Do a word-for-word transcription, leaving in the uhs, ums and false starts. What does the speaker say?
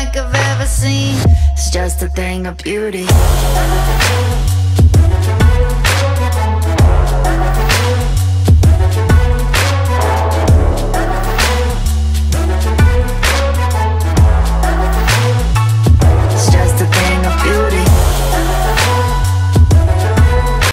like I've ever seen. It's just a thing of beauty.